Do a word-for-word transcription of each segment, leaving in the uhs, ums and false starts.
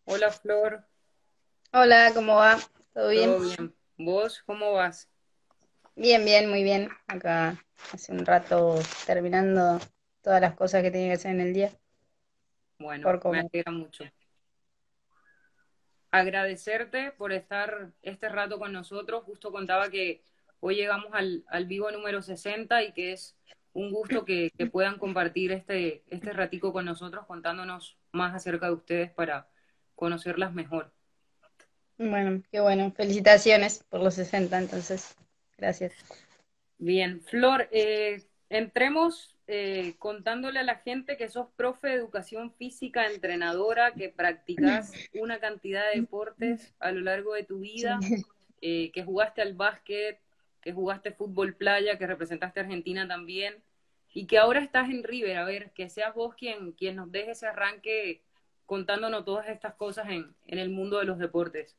Hola Flor, Hola, ¿cómo va? ¿Todo bien? ¿todo bien? ¿Vos cómo vas? Bien, bien, muy bien. Acá hace un rato terminando todas las cosas que tenía que hacer en el día Bueno, por me comer. alegra mucho. Agradecerte por estar este rato con nosotros. Justo contaba que hoy llegamos al, al vivo número sesenta y que es un gusto que, que puedan compartir este, este ratico con nosotros contándonos más acerca de ustedes para conocerlas mejor. Bueno, qué bueno. Felicitaciones por los sesenta, entonces. Gracias. Bien, Flor, eh, entremos eh, contándole a la gente que sos profe de educación física, entrenadora, que practicás una cantidad de deportes a lo largo de tu Sí. vida, eh, que jugaste al básquet, que jugaste fútbol playa, que representaste a Argentina también, y que ahora estás en River. A ver, que seas vos quien, quien nos deje ese arranque contándonos todas estas cosas en, en el mundo de los deportes.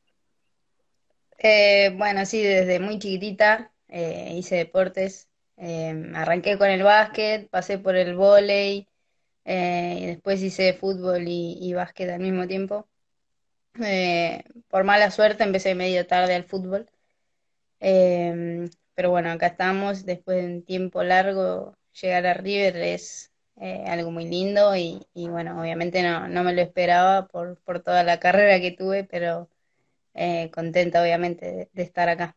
Eh, bueno, sí, desde muy chiquitita eh, hice deportes. Eh, arranqué con el básquet, pasé por el vóley, eh, y después hice fútbol y, y básquet al mismo tiempo. Eh, por mala suerte empecé medio tarde al fútbol. Eh, pero bueno, acá estamos, después de un tiempo largo, llegar a River es eh, algo muy lindo y, y bueno, obviamente no, no me lo esperaba por, por toda la carrera que tuve, pero eh, contenta obviamente de, de estar acá.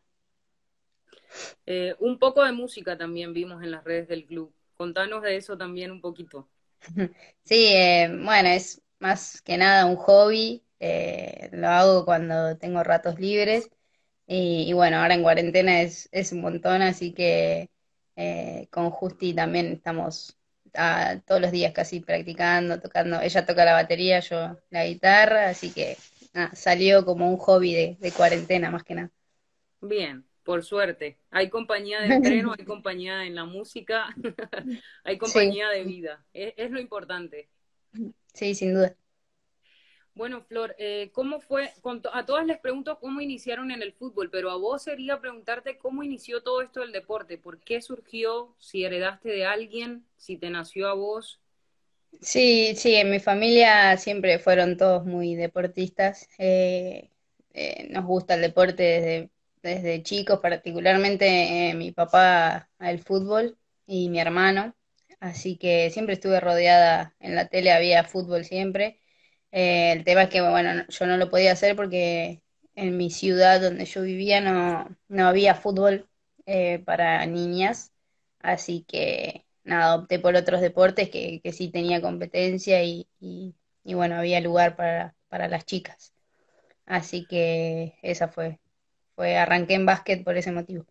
Eh, un poco de música también vimos en las redes del club. Contanos de eso también un poquito. Sí, eh, bueno, es más que nada un hobby, eh, lo hago cuando tengo ratos libres y, y bueno, ahora en cuarentena es, es un montón, así que eh, con Justi también estamos ah, todos los días casi practicando, tocando, ella toca la batería, yo la guitarra, así que nada, salió como un hobby de, de cuarentena más que nada. Bien, por suerte. Hay compañía de entreno, hay compañía en la música, hay Sí, compañía de vida. Es, es lo importante. sí, sin duda. Bueno, Flor, eh, ¿cómo fue? Con to- a todas les pregunto cómo iniciaron en el fútbol, pero a vos sería preguntarte cómo inició todo esto del deporte, por qué surgió, si heredaste de alguien, si te nació a vos. Sí, sí, en mi familia siempre fueron todos muy deportistas. Eh, eh, nos gusta el deporte desde, desde chicos, particularmente eh, mi papá al fútbol y mi hermano. Así que siempre estuve rodeada, en la tele había fútbol siempre. Eh, el tema es que, bueno, no- yo no lo podía hacer porque en mi ciudad donde yo vivía no, no había fútbol eh, para niñas. Así que nada, opté por otros deportes que, que sí tenía competencia y, y, y bueno, había lugar para, para las chicas. Así que esa fue, fue, arranqué en básquet por ese motivo.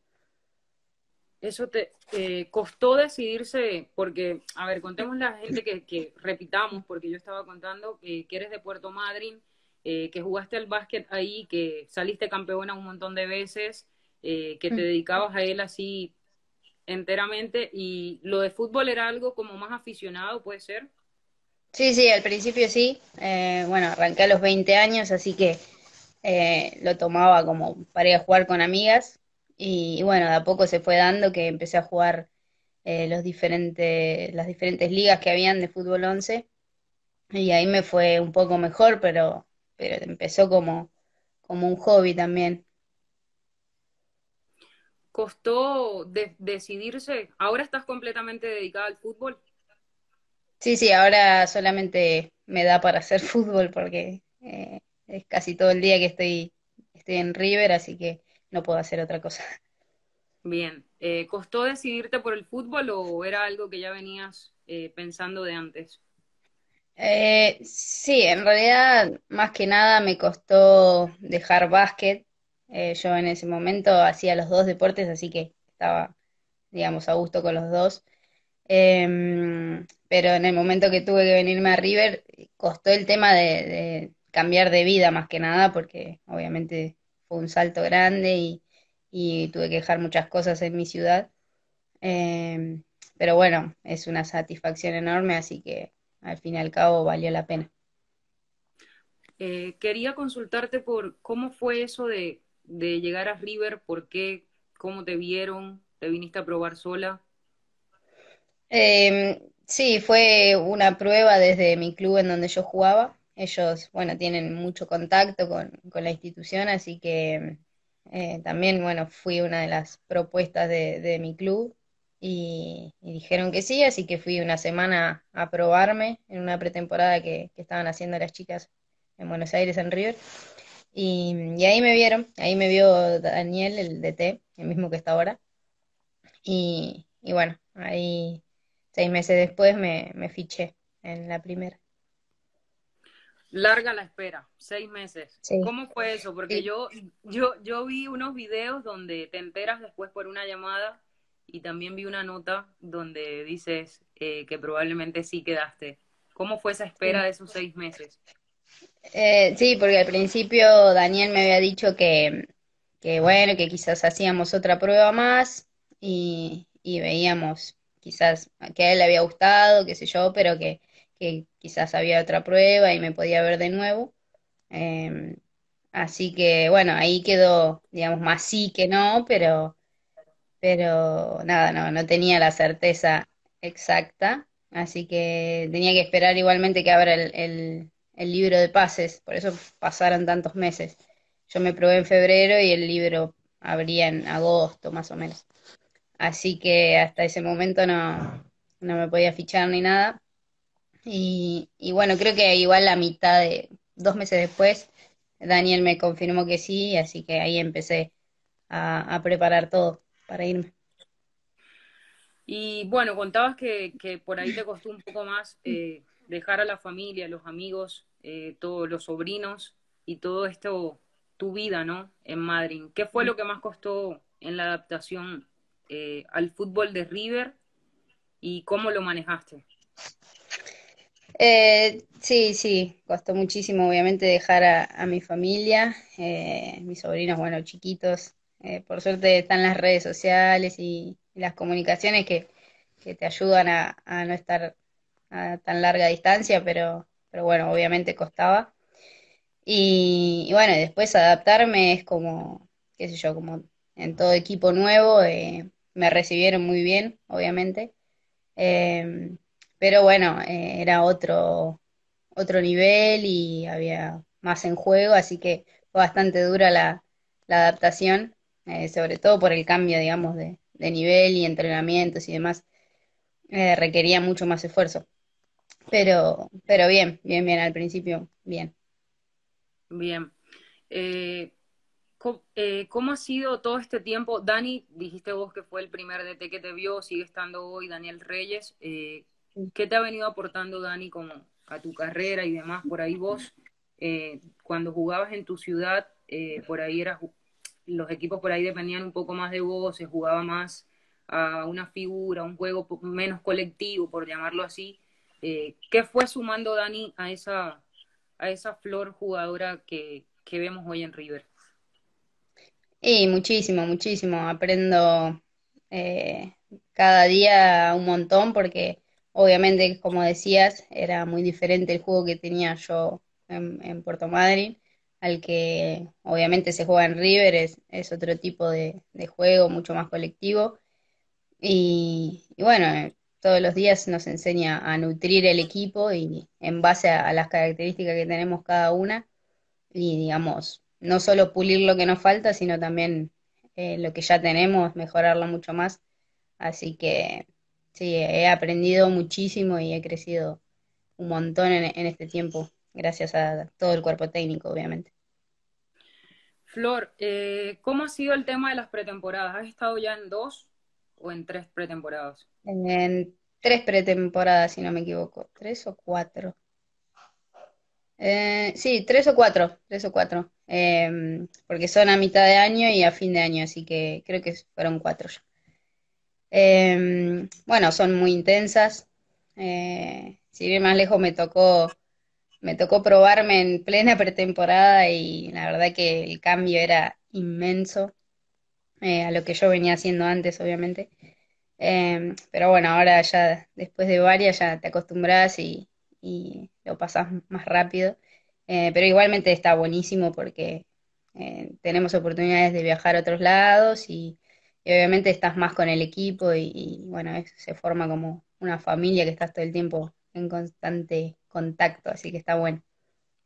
Eso te eh, costó decidirse, porque, a ver, contemos la gente que, que repitamos, porque yo estaba contando que, que eres de Puerto Madryn, eh, que jugaste al básquet ahí, que saliste campeona un montón de veces, eh, que te Mm. dedicabas a él así enteramente, y lo de fútbol era algo como más aficionado, ¿puede ser? Sí, sí, al principio sí. Eh, bueno, arranqué a los veinte años, así que eh, lo tomaba como para ir a jugar con amigas. Y, y bueno, de a poco se fue dando que empecé a jugar eh, los diferentes, las diferentes ligas que habían de fútbol once. Y ahí me fue un poco mejor, pero, pero empezó como, como un hobby también. Costó de- decidirse, ahora estás completamente dedicada al fútbol. Sí, sí, ahora solamente me da para hacer fútbol porque eh, es casi todo el día que estoy, estoy en River, así que no puedo hacer otra cosa. Bien, eh, ¿costó decidirte por el fútbol o era algo que ya venías eh, pensando de antes? Eh, sí, en realidad más que nada me costó dejar básquet. Eh, yo en ese momento hacía los dos deportes, así que estaba, digamos, a gusto con los dos. Em, pero en el momento que tuve que venirme a River, costó el tema de, de cambiar de vida más que nada, porque obviamente fue un salto grande y, y tuve que dejar muchas cosas en mi ciudad. Em, pero bueno, es una satisfacción enorme, así que al fin y al cabo valió la pena. Eh, quería consultarte por cómo fue eso de, de llegar a River, por qué, cómo te vieron, te viniste a probar sola. Em, sí, fue una prueba desde mi club en donde yo jugaba. ellos, bueno, tienen mucho contacto con, con la institución, así que eh, también, bueno, fui una de las propuestas de, de mi club y, y dijeron que sí, así que fui una semana a probarme en una pretemporada que, que estaban haciendo las chicas en Buenos Aires, en River. Y, y ahí me vieron, ahí me vio Daniel, el D T, el mismo que está ahora. Y, y bueno, ahí seis meses después me, me fiché en la primera. Larga la espera, seis meses. Sí, ¿Cómo fue eso? Porque sí. yo, yo, yo vi unos videos donde te enteras después por una llamada y también vi una nota donde dices eh, que probablemente sí quedaste. ¿Cómo fue esa espera Sí. de esos seis meses? Eh, sí, porque al principio Daniel me había dicho que, que bueno, que quizás hacíamos otra prueba más y, y veíamos quizás que a él le había gustado, qué sé yo, pero que, que quizás había otra prueba y me podía ver de nuevo. Eh, Así que bueno, ahí quedó, digamos, más sí que no, pero, pero nada, no, no tenía la certeza exacta, así que tenía que esperar igualmente que abra el, el, el libro de pases, por eso pasaron tantos meses. Yo me probé en febrero y el libro abría en agosto, más o menos. Así que hasta ese momento no, no me podía fichar ni nada. Y, y bueno, creo que igual la mitad de dos meses después, Daniel me confirmó que sí, así que ahí empecé a, a preparar todo para irme. Y bueno, contabas que, que por ahí te costó un poco más eh, dejar a la familia, los amigos, eh, todos los sobrinos y todo esto, tu vida, ¿no? En Madrid. ¿Qué fue lo que más costó en la adaptación eh, al fútbol de River y cómo lo manejaste? Eh, sí, sí, costó muchísimo obviamente dejar a, a mi familia, eh, mis sobrinos, bueno, chiquitos. Eh, por suerte están las redes sociales y, y las comunicaciones que, que te ayudan a, a no estar a tan larga distancia, pero, pero bueno, obviamente costaba. Y, y bueno, después adaptarme es como, qué sé yo, como en todo equipo nuevo, eh, me recibieron muy bien, obviamente. Eh, pero bueno, eh, era otro, otro nivel y había más en juego, así que fue bastante dura la, la adaptación, eh, sobre todo por el cambio, digamos, de, de nivel y entrenamientos y demás. Eh, requería mucho más esfuerzo. Pero, pero bien, bien, bien, al principio, bien. Bien. Eh, ¿cómo, eh, ¿cómo ha sido todo este tiempo? Dani, dijiste vos que fue el primer D T que te vio, sigue estando hoy Daniel Reyes. Eh, ¿qué te ha venido aportando Dani como a tu carrera y demás? Por ahí vos, eh, cuando jugabas en tu ciudad, eh, por ahí eras, los equipos por ahí dependían un poco más de vos, se jugaba más a una figura, un juego po- menos colectivo, por llamarlo así. Eh, ¿qué fue sumando Dani a esa, a esa flor jugadora que, que vemos hoy en River? Y muchísimo, muchísimo. Aprendo eh, cada día un montón porque obviamente, como decías, era muy diferente el juego que tenía yo en, en Puerto Madryn al que obviamente se juega en River, es, es otro tipo de, de juego, mucho más colectivo. Y, y bueno, eh, todos los días nos enseña a nutrir el equipo y en base a, a las características que tenemos cada una y digamos, no solo pulir lo que nos falta, sino también eh, lo que ya tenemos, mejorarlo mucho más. Así que sí, he aprendido muchísimo y he crecido un montón en, en este tiempo, gracias a todo el cuerpo técnico, obviamente. Flor, eh, ¿cómo ha sido el tema de las pretemporadas? ¿Has estado ya en dos o en tres pretemporadas? En tres pretemporadas, si no me equivoco, tres o cuatro. Eh, sí, tres o cuatro, tres o cuatro, Eh, porque son a mitad de año y a fin de año, así que creo que fueron cuatro ya. Eh, bueno, son muy intensas. Eh, si bien más lejos me tocó, me tocó probarme en plena pretemporada y la verdad que el cambio era inmenso eh, a lo que yo venía haciendo antes, obviamente. Eh, pero bueno, ahora ya después de varias ya te acostumbras y, y lo pasas más rápido. Eh, pero igualmente está buenísimo porque eh, tenemos oportunidades de viajar a otros lados y, y obviamente estás más con el equipo y, y, bueno, es- se forma como una familia que estás todo el tiempo en constante contacto, así que está bueno.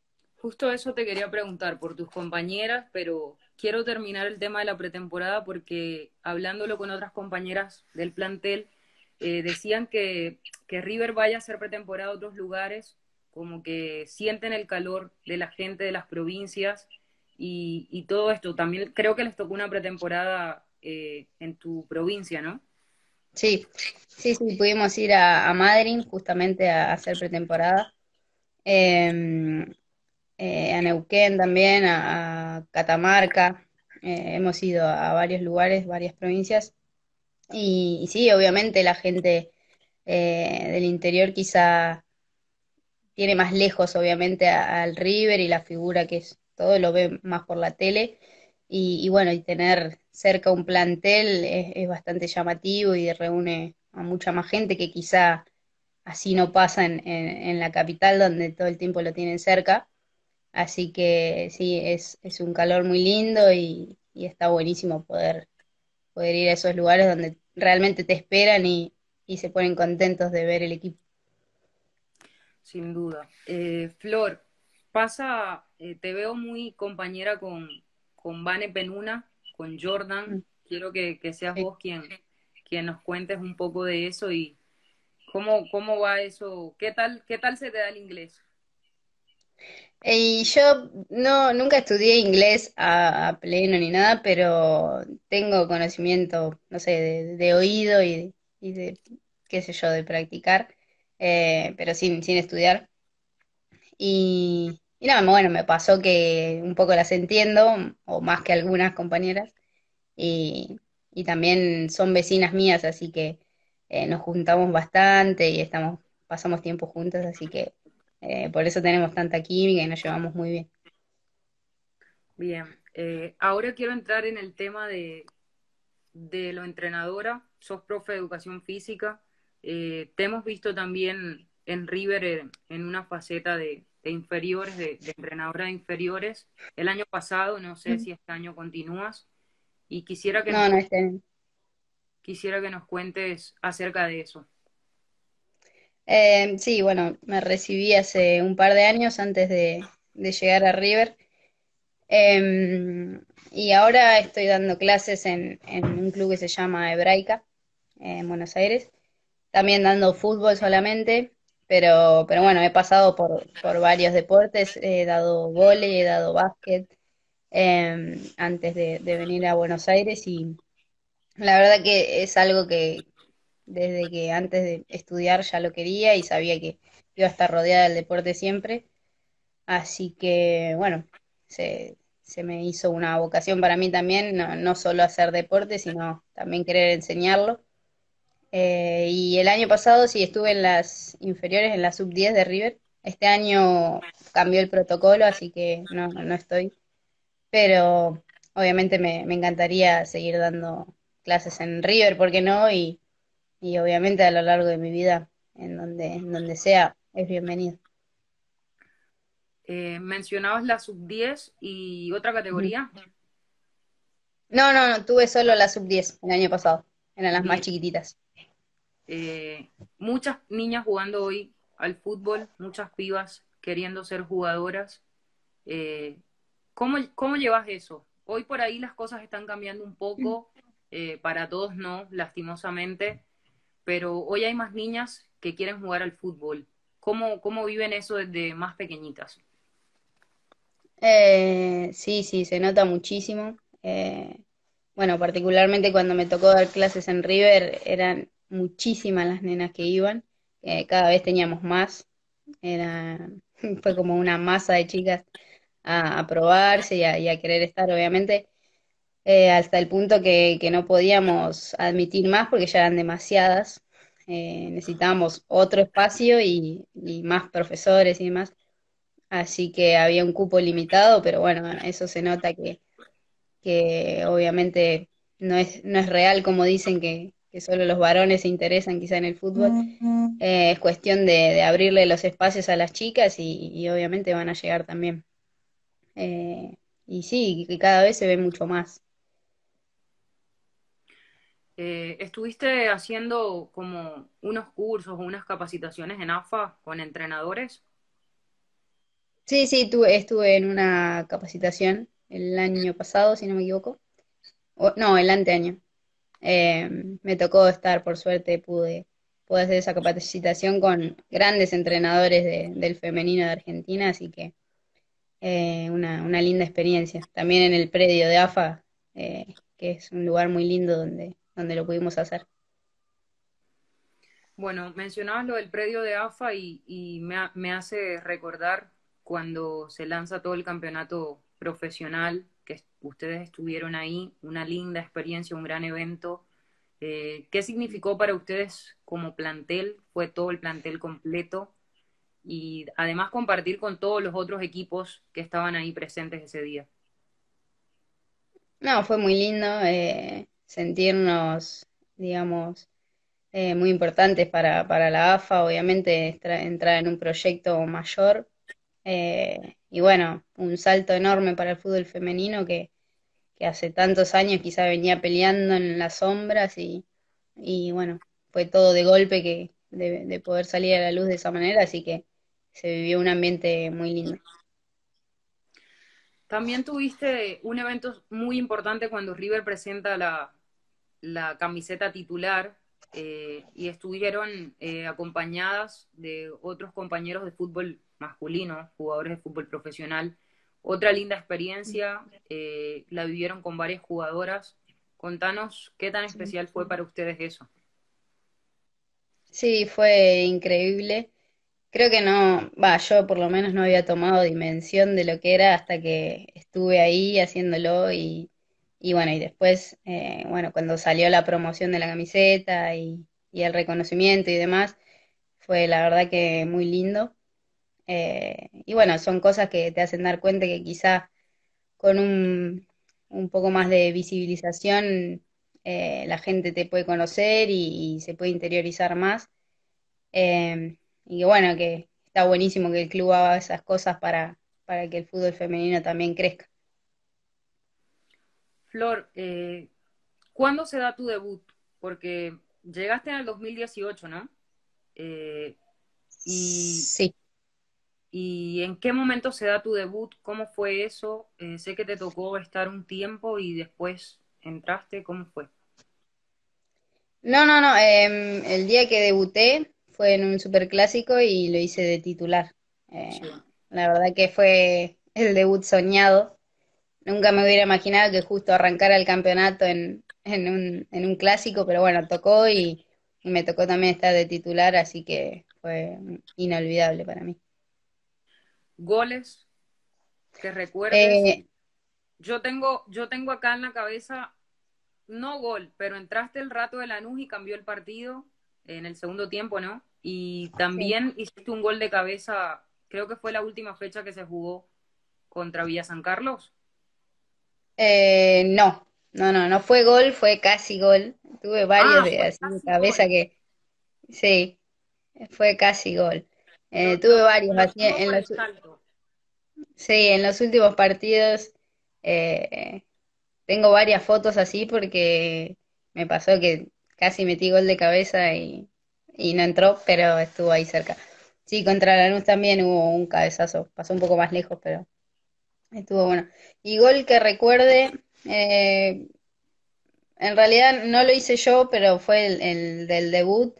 justo eso te quería preguntar por tus compañeras, pero quiero terminar el tema de la pretemporada porque hablándolo con otras compañeras del plantel, eh, decían que, que River vaya a hacer pretemporada a otros lugares, como que sienten el calor de la gente de las provincias y, y todo esto. También creo que les tocó una pretemporada eh, en tu provincia, ¿no? Sí, sí, sí, pudimos ir a, a Madryn justamente a, hacer pretemporada. Eh, eh, a Neuquén también, a, a Catamarca. Eh, hemos ido a varios lugares, varias provincias. Y, y sí, obviamente la gente eh, del interior quizá tiene más lejos, obviamente, a- al River y la figura que es todo, lo ve más por la tele. Y, y bueno, y tener cerca un plantel es, es bastante llamativo y reúne a mucha más gente que quizá así no pasa en, en, en la capital, donde todo el tiempo lo tienen cerca. Así que sí, es, es un calor muy lindo y, y está buenísimo poder, poder ir a esos lugares donde realmente te esperan y, y se ponen contentos de ver el equipo. Sin duda. Eh, Flor, pasa, eh, te veo muy compañera con, con Vane Penuna, con Jordan. Mm, Quiero que, que seas sí. vos quien, quien nos cuentes un poco de eso y cómo, cómo va eso. ¿Qué tal, qué tal se te da el inglés? Y yo no, nunca estudié inglés a, a pleno ni nada, pero tengo conocimiento, no sé, de, de oído y, y de, qué sé yo, de practicar, eh, pero sin, sin estudiar. Y, y nada, bueno, me pasó que un poco las entiendo, o más que algunas compañeras, y, y también son vecinas mías, así que eh, nos juntamos bastante y estamos, pasamos tiempo juntas, así que eh, por eso tenemos tanta química y nos llevamos muy bien. Bien, eh, ahora quiero entrar en el tema de, de lo entrenadora. Sos profe de educación física. Eh, te hemos visto también en River en, en una faceta de, de inferiores, de, de entrenadora de inferiores. El año pasado, no sé si este año continúas. Y quisiera que nos, No, no estén. quisiera que nos cuentes acerca de eso. Eh, sí, bueno, me recibí hace un par de años antes de, de llegar a River. Eh, y ahora estoy dando clases en, en un club que se llama Hebraica, en Buenos Aires. También dando fútbol solamente, pero, pero bueno, he pasado por, por varios deportes, he dado vóley, he dado básquet, eh, antes de, de venir a Buenos Aires y la verdad que es algo que desde que antes de estudiar ya lo quería y sabía que iba a estar rodeada del deporte siempre, así que bueno, se, se me hizo una vocación para mí también, no, no solo hacer deporte, sino también querer enseñarlo. Eh, y el año pasado sí estuve en las inferiores, en la sub diez de River. Este año cambió el protocolo, así que no, no estoy. Pero obviamente me, me encantaría seguir dando clases en River, ¿por qué no? Y, y obviamente a lo largo de mi vida, en donde, en donde sea, es bienvenido. Eh, mencionabas la sub diez y otra Ujú. categoría. No, no, no, tuve solo la sub diez el año pasado. Eran las más Bien. chiquititas. Eh, muchas niñas jugando hoy al fútbol, muchas pibas queriendo ser jugadoras. Eh, ¿cómo, ¿Cómo llevas eso? Hoy por ahí las cosas están cambiando un poco, eh, para todos no, lastimosamente, pero hoy hay más niñas que quieren jugar al fútbol. ¿Cómo, cómo viven eso desde más pequeñitas? Eh, sí, sí, se nota muchísimo. Eh, bueno, particularmente cuando me tocó dar clases en River, eran muchísimas las nenas que iban. Eh, cada vez teníamos más. Era, fue como una masa de chicas a, a probarse y a, y a querer estar, obviamente, eh, hasta el punto que, que no podíamos admitir más porque ya eran demasiadas. Eh, necesitábamos otro espacio y, y más profesores y demás. Así que había un cupo limitado, pero bueno, eso se nota que, que obviamente no es, no es real como dicen que, que solo los varones se interesan quizá en el fútbol. Eh, es cuestión de, de abrirle los espacios a las chicas y, y obviamente van a llegar también. Eh, y sí, que cada vez se ve mucho más. Eh, ¿estuviste haciendo como unos cursos o unas capacitaciones en A F A con entrenadores? Sí, sí, tuve, estuve en una capacitación el año pasado, si no me equivoco. O- no, el anteaño. Eh, Me tocó estar, por suerte, pude, pude hacer esa capacitación con grandes entrenadores de- del femenino de Argentina, así que eh, una, una linda experiencia. También en el predio de A F A, eh, que es un lugar muy lindo donde, donde lo pudimos hacer. Bueno, mencionabas lo del predio de A F A y, y me, ha- me hace recordar cuando se lanza todo el campeonato profesional, que ustedes estuvieron ahí, una linda experiencia, un gran evento. Eh, ¿qué significó para ustedes como plantel? ¿Fue todo el plantel completo? Y además compartir con todos los otros equipos que estaban ahí presentes ese día. No, fue muy lindo eh, sentirnos, digamos, eh, muy importantes para, para la A F A, obviamente estra- entrar en un proyecto mayor. Eh, y bueno, un salto enorme para el fútbol femenino que, que hace tantos años quizá venía peleando en las sombras y, y bueno, fue todo de golpe que de, de poder salir a la luz de esa manera, así que se vivió un ambiente muy lindo. También tuviste un evento muy importante cuando River presenta la, la camiseta titular eh, y estuvieron eh, acompañadas de otros compañeros de fútbol masculino, jugadores de fútbol profesional. Otra linda experiencia, eh, la vivieron con varias jugadoras. Contanos qué tan Sí. especial fue para ustedes eso. Sí, fue increíble. Creo que no, va, yo por lo menos no había tomado dimensión de lo que era hasta que estuve ahí haciéndolo y, y bueno, y después, eh, bueno, cuando salió la promoción de la camiseta y, y el reconocimiento y demás, fue la verdad que muy lindo. Eh, y bueno, son cosas que te hacen dar cuenta que quizá con un, un poco más de visibilización eh, la gente te puede conocer y, y se puede interiorizar más. Eh, y que bueno, que está buenísimo que el club haga esas cosas para, para que el fútbol femenino también crezca. Flor, eh, ¿cuándo se da tu debut? Porque llegaste en el dos mil dieciocho, ¿no? Eh, y Sí. ¿Y en qué momento se da tu debut? ¿Cómo fue eso? Eh, sé que te tocó estar un tiempo y después entraste. ¿Cómo fue? No, no, no. Em, el día que debuté fue en un superclásico y lo hice de titular. Eh, Sí. la verdad que fue el debut soñado. Nunca me hubiera imaginado que justo arrancara el campeonato en, en un, en un clásico, pero bueno, tocó y, y me tocó también estar de titular, así que fue inolvidable para mí. ¿Goles que recuerdes? Eh, Yo tengo, yo tengo acá en la cabeza, no gol, pero entraste el rato de Lanús y cambió el partido en el segundo tiempo, ¿no? Y sí. también hiciste un gol de cabeza, creo que fue la última fecha que se jugó contra Villa San Carlos. Eh, no, no, no, no fue gol, fue casi gol. Tuve varios Ah, de fue así de casi cabeza gol. que, sí, fue casi gol. Lo, Eh, tuve lo, varios lo así tengo en por el los, salto. sí, en los últimos partidos. eh, Tengo varias fotos así porque me pasó que casi metí gol de cabeza y, y no entró, pero estuvo ahí cerca. Sí, contra Lanús también hubo un cabezazo, pasó un poco más lejos, pero estuvo bueno. Y gol que recuerde, eh, en realidad no lo hice yo, pero fue el, el del debut,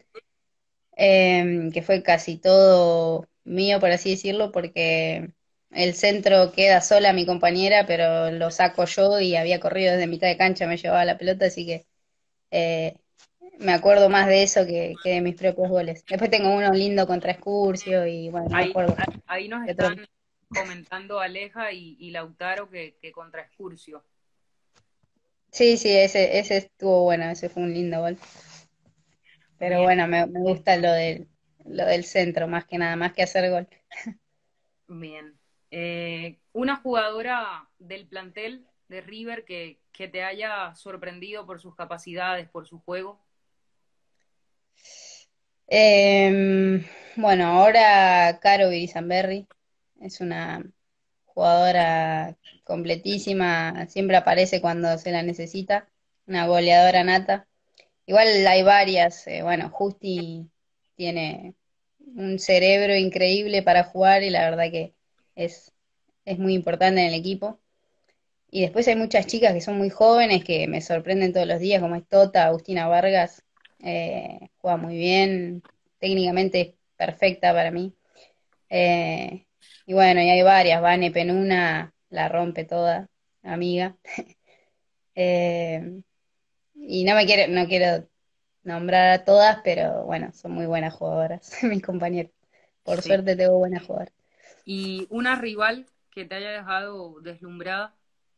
eh, que fue casi todo mío, por así decirlo, porque el centro queda sola mi compañera, pero lo saco yo y había corrido desde mitad de cancha, me llevaba la pelota, así que eh, me acuerdo más de eso que, que de mis propios goles. Después tengo uno lindo contra Excursio y bueno, no me Ahí, acuerdo ahí nos de otro. están comentando Aleja y, y Lautaro que, que contra Excursio. Sí, sí, ese, ese estuvo bueno, ese fue un lindo gol. Pero Bien, bueno, me, me gusta lo del, lo del centro, más que nada, más que hacer gol. bien. Eh, una jugadora del plantel de River que, que te haya sorprendido por sus capacidades, por su juego. Eh, bueno, ahora Caro Irizarry es una jugadora completísima, siempre aparece cuando se la necesita, una goleadora nata. Igual hay varias, eh, bueno, Justi tiene un cerebro increíble para jugar y la verdad que es, es muy importante en el equipo. Y después hay muchas chicas que son muy jóvenes que me sorprenden todos los días, como es Tota, Agustina Vargas, eh, juega muy bien, técnicamente es perfecta para mí. Eh, y bueno, y hay varias, Vane Penuna la rompe toda, amiga. Eh, y no me quiero, no quiero nombrar a todas, pero bueno, son muy buenas jugadoras, mis compañeros. Por Sí. suerte tengo buenas jugadoras. ¿Y una rival que te haya dejado deslumbrada?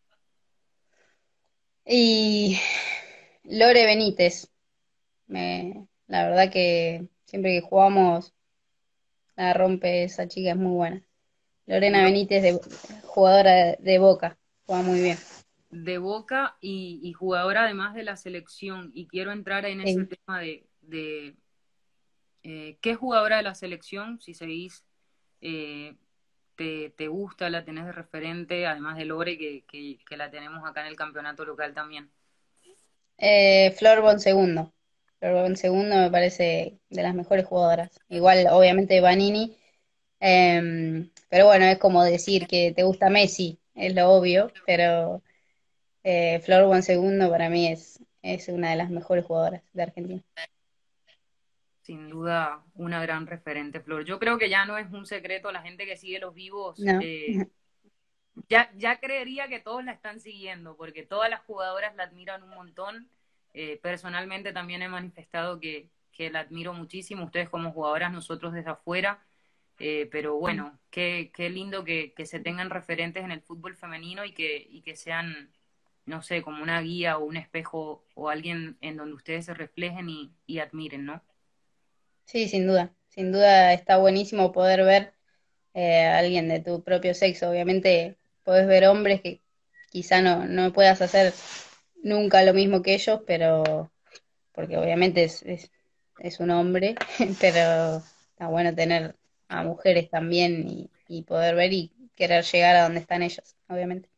Y Lore Benítez, me, la verdad que siempre que jugamos la rompe esa chica, es muy buena. Lorena Lo- Benítez, de, jugadora de, de Boca, juega muy bien. de Boca y, y jugadora además de la selección. Y quiero entrar en ese Sí. tema de, de eh, qué jugadora de la selección, si seguís, eh, te, te gusta, la tenés de referente, además de Lore, que, que, que la tenemos acá en el campeonato local también. Eh, Flor Bonsegundo. Flor Bonsegundo me parece de las mejores jugadoras. Igual, obviamente, Vanini. eh, pero bueno, es como decir que te gusta Messi, es lo obvio. Pero eh, Flor Bonsegundo para mí es, es una de las mejores jugadoras de Argentina. Sin duda, una gran referente, Flor. Yo creo que ya no es un secreto, la gente que sigue los vivos, No. eh, ya, ya creería que todos la están siguiendo, porque todas las jugadoras la admiran un montón. Eh, personalmente también he manifestado que, que la admiro muchísimo, ustedes como jugadoras, nosotros desde afuera. Eh, pero bueno, qué, qué lindo que, que se tengan referentes en el fútbol femenino y que, y que sean, no sé, como una guía o un espejo o alguien en donde ustedes se reflejen y, y admiren, ¿no? Sí, sin duda. Sin duda está buenísimo poder ver eh, a alguien de tu propio sexo. Obviamente puedes ver hombres que quizá no, no puedas hacer nunca lo mismo que ellos, pero porque obviamente es, es, es un hombre, pero está bueno tener a mujeres también y, y poder ver y querer llegar a donde están ellos, obviamente.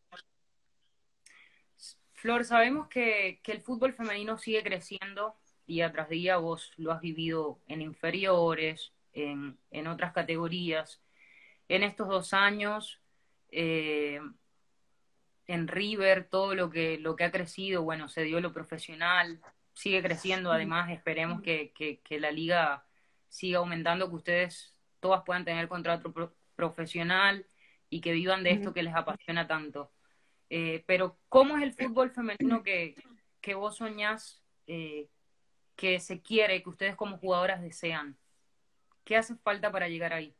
Flor, sabemos que, que el fútbol femenino sigue creciendo día tras día, vos lo has vivido en inferiores, en, en otras categorías. En estos dos años, eh, en River, todo lo que, lo que ha crecido, bueno, se dio lo profesional, sigue creciendo, además esperemos que, que, que la liga siga aumentando, que ustedes todas puedan tener contrato pro- profesional y que vivan de esto Ujú. que les apasiona tanto. Eh, pero, ¿cómo es el fútbol femenino que, que vos soñás eh, que se quiere, que ustedes como jugadoras desean? ¿Qué hace falta para llegar ahí?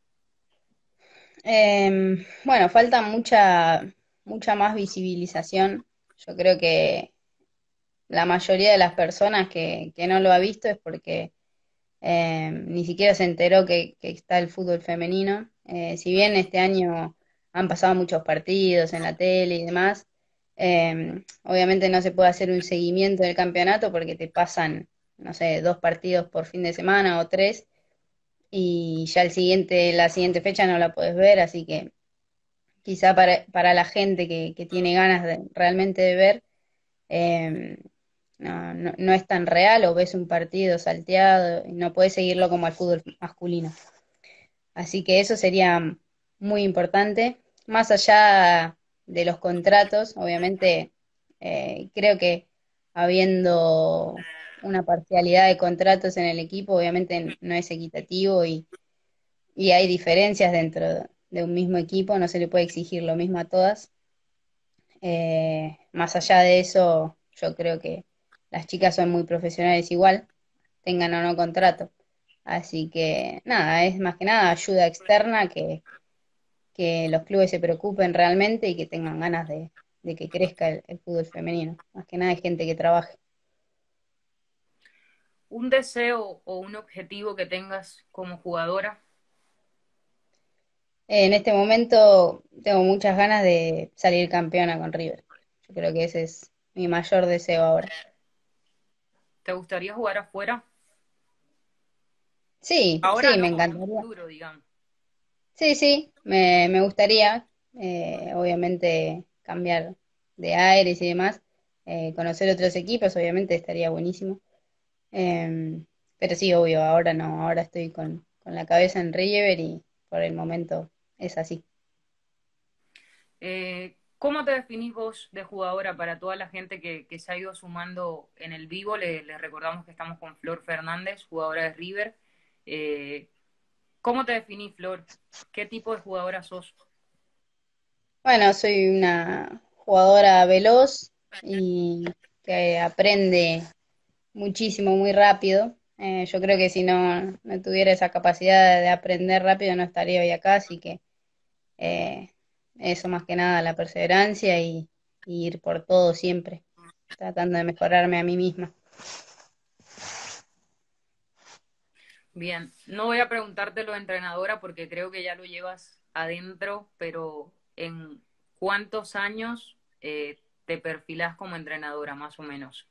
Em, bueno, falta mucha, mucha más visibilización. Yo creo que la mayoría de las personas que, que no lo ha visto es porque eh, ni siquiera se enteró que, que está el fútbol femenino. Eh, si bien este año han pasado muchos partidos en la tele y demás, eh, obviamente no se puede hacer un seguimiento del campeonato porque te pasan, no sé, dos partidos por fin de semana o tres y ya el siguiente, la siguiente fecha no la puedes ver, así que quizá para, para la gente que, que tiene ganas de, realmente de ver, eh, no, no, no es tan real o ves un partido salteado y no puedes seguirlo como al fútbol masculino. Así que eso sería muy importante. Más allá de los contratos, obviamente, eh, creo que habiendo una parcialidad de contratos en el equipo, obviamente no es equitativo y, y hay diferencias dentro de un mismo equipo, no se le puede exigir lo mismo a todas. Eh, más allá de eso, yo creo que las chicas son muy profesionales igual, tengan o no contrato. Así que nada, es más que nada ayuda externa que, que los clubes se preocupen realmente y que tengan ganas de, de que crezca el, el fútbol femenino. Más que nada hay gente que trabaje. ¿Un deseo o un objetivo que tengas como jugadora? En este momento tengo muchas ganas de salir campeona con River. Yo creo que ese es mi mayor deseo ahora. ¿Te gustaría jugar afuera? Sí, Ahora sí, me no, en encantaría. futuro, digamos. Sí, sí, me, me gustaría, eh, obviamente, cambiar de aires y demás, eh, conocer otros equipos, obviamente estaría buenísimo. Em, pero sí, obvio, ahora no, ahora estoy con, con la cabeza en River y por el momento es así. Eh, ¿cómo te definís vos de jugadora para toda la gente que, que se ha ido sumando en el vivo? Le, le recordamos que estamos con Flor Fernández, jugadora de River. Eh, ¿Cómo te definís, Flor? ¿Qué tipo de jugadora sos? Bueno, soy una jugadora veloz y que aprende muchísimo, muy rápido. Eh, yo creo que si no, no tuviera esa capacidad de aprender rápido no estaría hoy acá, así que eh, eso más que nada, la perseverancia y, y ir por todo siempre, tratando de mejorarme a mí misma. Bien, no voy a preguntarte lo de entrenadora porque creo que ya lo llevas adentro, pero ¿en cuántos años eh, te perfilás como entrenadora, más o menos?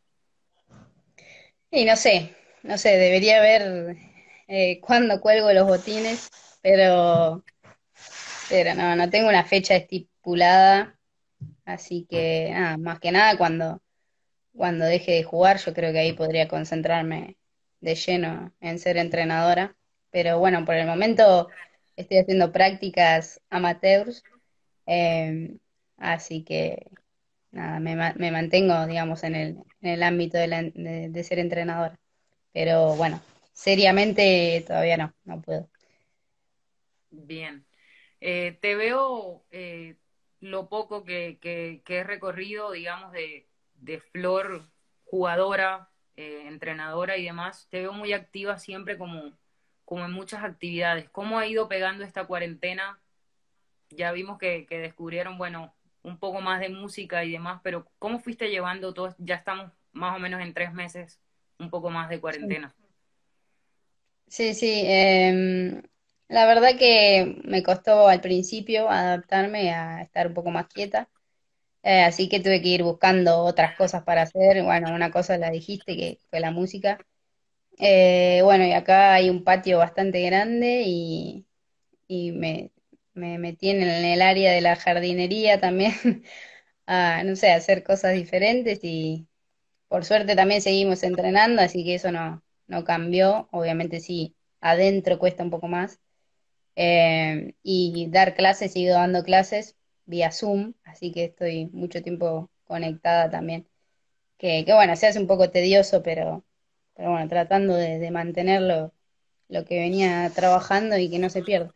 Y no sé, no sé, debería ver eh, cuándo cuelgo los botines, pero, pero no, no tengo una fecha estipulada, así que nada, más que nada cuando, cuando deje de jugar, yo creo que ahí podría concentrarme de lleno en ser entrenadora. Pero bueno, por el momento estoy haciendo prácticas amateurs, eh, así que nada, me, ma- me mantengo, digamos, en el, en el ámbito de, la- de de ser entrenadora. Pero bueno, seriamente todavía no, no puedo. Bien. Eh, te veo eh, lo poco que, que- que he recorrido, digamos, de, de Flor, jugadora, eh, entrenadora y demás. Te veo muy activa siempre como, como en muchas actividades. ¿Cómo ha ido pegando esta cuarentena? Ya vimos que, que descubrieron, bueno, un poco más de música y demás, pero ¿cómo fuiste llevando todo? Ya estamos más o menos en tres meses, un poco más de Sí, cuarentena. sí, sí, em, la verdad que me costó al principio adaptarme a estar un poco más quieta, eh, así que tuve que ir buscando otras cosas para hacer. Bueno, una cosa la dijiste, que fue la música. Eh, bueno, y acá hay un patio bastante grande y, y me, me metí en el área de la jardinería también, a, no sé, hacer cosas diferentes y por suerte también seguimos entrenando, así que eso no, no cambió. Obviamente sí, adentro cuesta un poco más. Eh, y dar clases, sigo dando clases vía Zoom, así que estoy mucho tiempo conectada también. Que, que bueno, se hace un poco tedioso, pero, pero bueno, tratando de, de mantenerlo lo que venía trabajando y que no se pierda.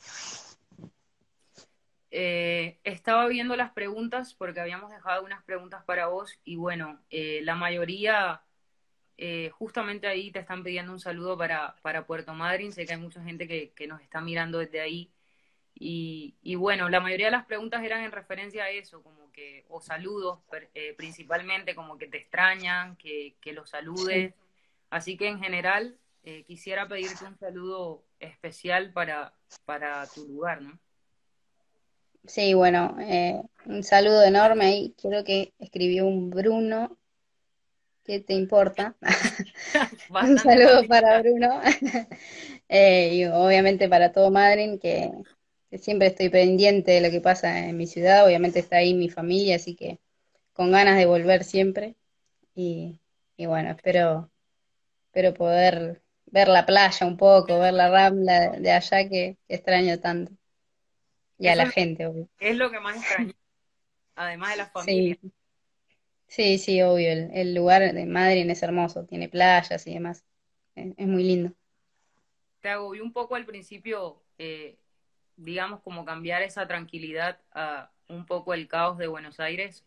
Eh, estaba viendo las preguntas porque habíamos dejado unas preguntas para vos y bueno, eh, la mayoría eh, justamente ahí te están pidiendo un saludo para, para Puerto Madryn. Sé que hay mucha gente que, que nos está mirando desde ahí y, y bueno, la mayoría de las preguntas eran en referencia a eso, como que, o saludos per- eh, principalmente, como que te extrañan, que, que los Sí. saludes. Así que en general eh, quisiera pedirte un saludo especial para, para tu lugar, ¿no? Sí, bueno, eh, un saludo enorme ahí. Quiero que escribió un Bruno. ¿Qué te importa? Un Bastante saludo para familiar. Bruno. Eh, y obviamente para todo Madryn, que, que siempre estoy pendiente de lo que pasa en mi ciudad. Obviamente está ahí mi familia, así que con ganas de volver siempre. Y, y bueno, espero, espero poder ver la playa un poco, ver la rambla de allá que, que extraño tanto. Y a Eso la es, gente, obvio. es lo que más extraño, además de la familia. Sí, sí, sí, obvio. El, el lugar de Madryn es hermoso, tiene playas y demás. Es, es muy lindo. Te agobió un poco al principio, eh, digamos, como cambiar esa tranquilidad a un poco el caos de Buenos Aires.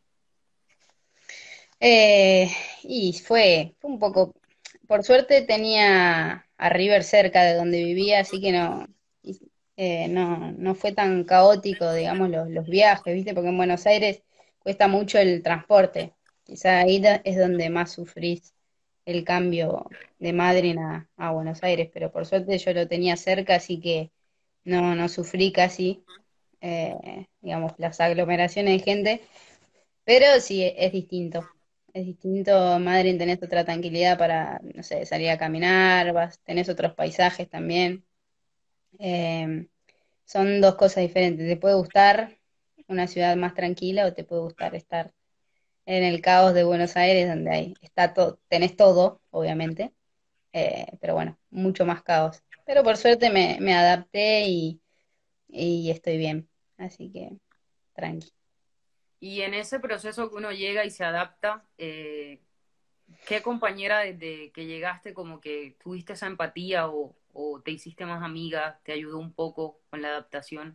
Eh, y fue, fue un poco, por suerte tenía a River cerca de donde vivía, así que no, y- eh, no, no fue tan caótico, digamos, los, los viajes, ¿viste? Porque en Buenos Aires cuesta mucho el transporte. Quizá ahí da- es donde más sufrís el cambio de Madrid a, a Buenos Aires, pero por suerte yo lo tenía cerca, así que no, no sufrí casi, eh, digamos, las aglomeraciones de gente. Pero sí, es distinto. Es distinto, Madrid, tenés otra tranquilidad para, no sé, salir a caminar, vas, tenés otros paisajes también. Eh, son dos cosas diferentes. Te puede gustar una ciudad más tranquila o te puede gustar estar en el caos de Buenos Aires, donde hay, está todo, tenés todo, obviamente, eh, pero bueno, mucho más caos. Pero por suerte me, me adapté y, y estoy bien. Así que. tranqui. Y en ese proceso que uno llega y se adapta, eh, ¿qué compañera desde que llegaste como que tuviste esa empatía o, o te hiciste más amiga, te ayudó un poco con la adaptación?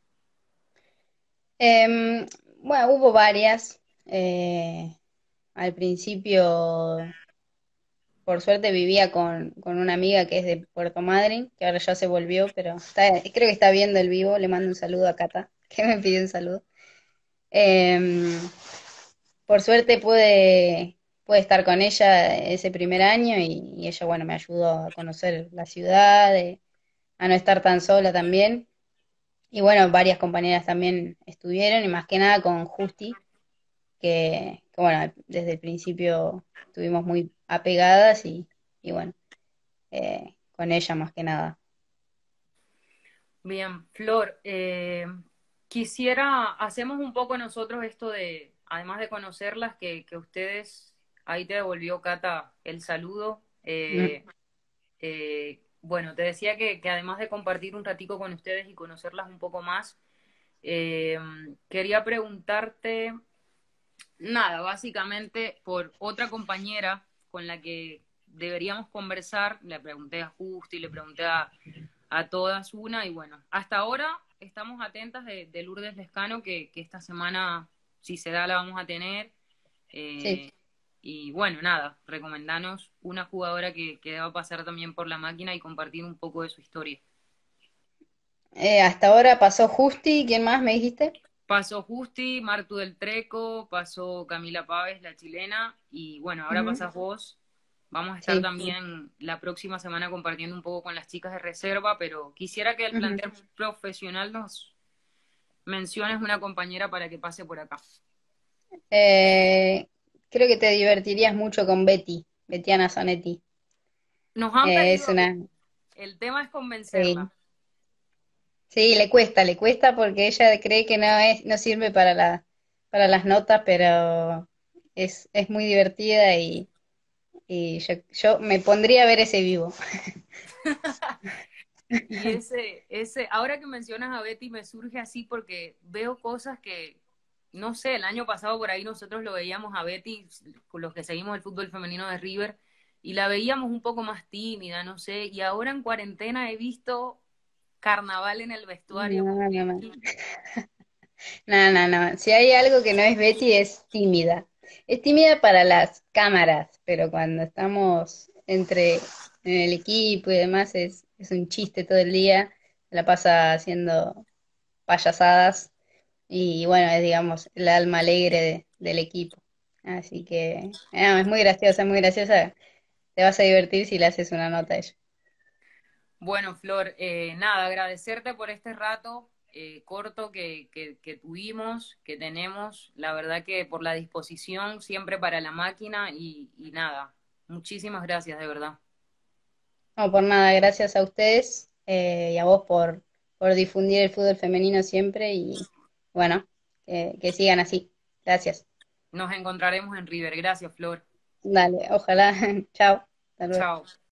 Em, bueno, hubo varias. Eh, al principio, por suerte, vivía con, con una amiga que es de Puerto Madryn, que ahora ya se volvió, pero está, creo que está viendo el vivo. Le mando un saludo a Cata, que me pidió un saludo. Em, por suerte pude, pude estar con ella ese primer año y, y ella, bueno, me ayudó a conocer la ciudad, eh, a no estar tan sola también. Y bueno, varias compañeras también estuvieron, y más que nada con Justi, que, que, bueno, desde el principio estuvimos muy apegadas y, y bueno, eh, con ella más que nada. Bien, Flor, eh, quisiera, hacemos un poco nosotros esto de, además de conocerlas, que, que ustedes, ahí te devolvió Cata el saludo. Mm. eh, eh, bueno, te decía que, que además de compartir un ratico con ustedes y conocerlas un poco más, eh, quería preguntarte, nada, básicamente por otra compañera con la que deberíamos conversar, le pregunté a Justi, le pregunté a, a todas una, y bueno, hasta ahora estamos atentas de, de Lourdes Lescano, que, que esta semana, si se da, la vamos a tener. Sí. Eh, y bueno, nada, recomendanos una jugadora que, que deba pasar también por la máquina y compartir un poco de su historia. Eh, hasta ahora pasó Justi, ¿quién más me dijiste? Pasó Justi, Martu del Treco, pasó Camila Páez, la chilena, y bueno, ahora Ujú. pasás vos. Vamos a estar Sí. también la próxima semana compartiendo un poco con las chicas de reserva, pero quisiera que el Ujú. plantel profesional nos menciones una compañera para que pase por acá. Eh, creo que te divertirías mucho con Betty, Betiana Zanetti. Nos han Eh, pedido es a una, Betty, el tema es sí, convencerla. sí, le cuesta, le cuesta porque ella cree que no es, no sirve para la, para las notas, pero es, es muy divertida y, y yo, yo me pondría a ver ese vivo. Y ese, ese, ahora que mencionas a Betty me surge así porque veo cosas que, no sé, el año pasado por ahí nosotros lo veíamos a Betty, con los que seguimos el fútbol femenino de River, y la veíamos un poco más tímida, no sé, y ahora en cuarentena he visto carnaval en el vestuario con No, no, no. Betty. No, no, no. Si hay algo que no es Betty, es tímida. Es tímida para las cámaras, pero cuando estamos entre en el equipo y demás es, es un chiste todo el día. La pasa haciendo payasadas y bueno, es digamos el alma alegre de- del equipo. Así que no, es muy graciosa, es muy graciosa. Te vas a divertir si le haces una nota a ella. Bueno, Flor, eh, nada, agradecerte por este rato eh, corto que, que, que tuvimos, que tenemos, la verdad que por la disposición siempre para la máquina y, y nada, muchísimas gracias, de verdad. No, por nada, gracias a ustedes eh, y a vos por, por difundir el fútbol femenino siempre y bueno, que que sigan así. Gracias. Nos encontraremos en River. Gracias, Flor. Dale, ojalá. Chao. Hasta luego. Chao.